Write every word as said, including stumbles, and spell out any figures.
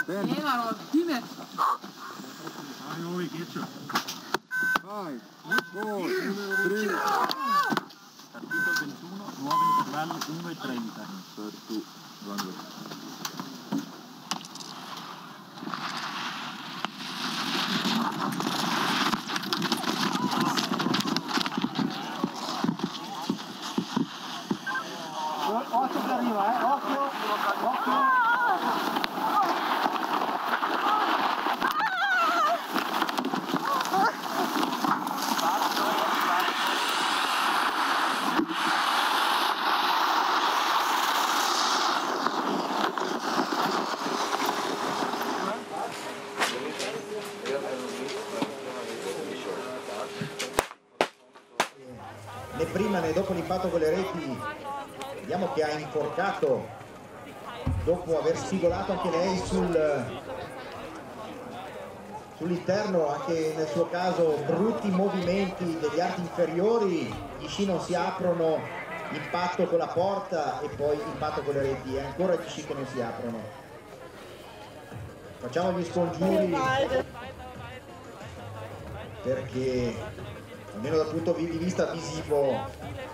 Bene. Dime. Vai, geht schon. Five, four, three. Partito ventuno, nuovo intervallo uno e trenta. Occhio che arriva, eh, occhio, occhio. Né prima né dopo l'impatto con le reti, vediamo che ha inforcato dopo aver spigolato anche lei sul sull'interno, anche nel suo caso brutti movimenti degli arti inferiori, gli sci non si aprono, impatto con la porta e poi impatto con le reti, e ancora gli sci che non si aprono. Facciamo gli scongiuri perché almeno dal punto di vista visivo